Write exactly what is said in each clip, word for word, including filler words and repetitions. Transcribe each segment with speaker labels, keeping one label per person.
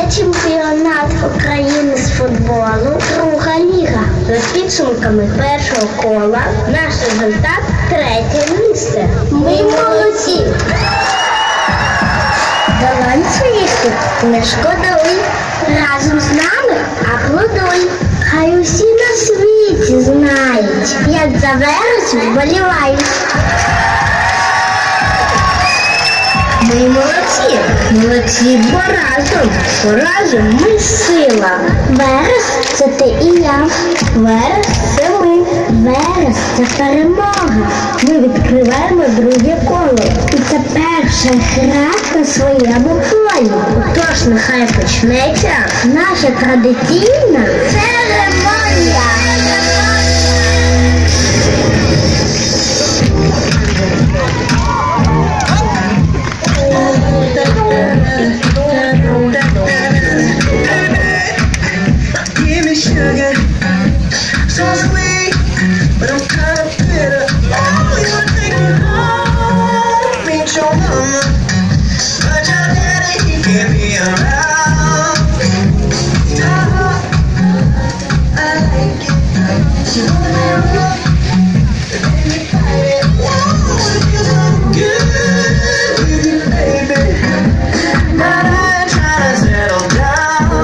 Speaker 1: чемпіонат України з футболу, друга ліга. За підсумками першого кола наш результат третє місце. Ми молодці! Талантуєшся, не шкодуй. Разом з нами аплодуй. Хай усі на світі знають, як за Верес вболівають. Ми молодці, молодці, бо разом, бо разом ми сила. Верес – це ти і я, Верес – це ми, Верес – це перемога. Ми відкриваємо друге коло, і це перша гра на своєму полі. Тож нехай почнеться наша традиційна церемонія.
Speaker 2: Give me sugar, so sweet, but I'm kind of bitter. Oh, you wanna take me home, meet your mama, but your daddy, he can't be around. Oh, I like it. You wanna be rough, but then you fight it. Whoa, it feels so good with you, baby. But I ain't trying to settle down.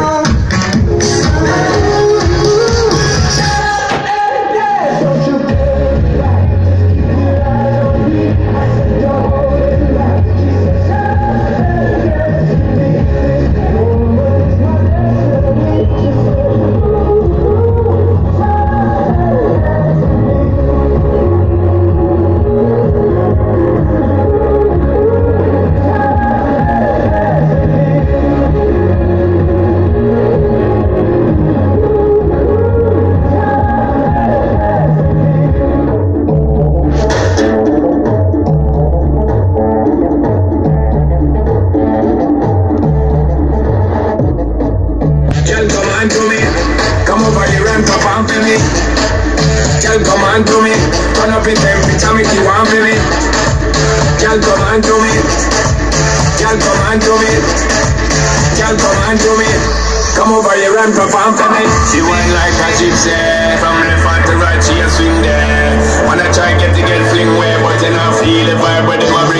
Speaker 3: Come over here and perform for me. She went like a gypsy, from left to right she a swing there. Wanna try get to get fling way, but you not feel the vibe where they were bring.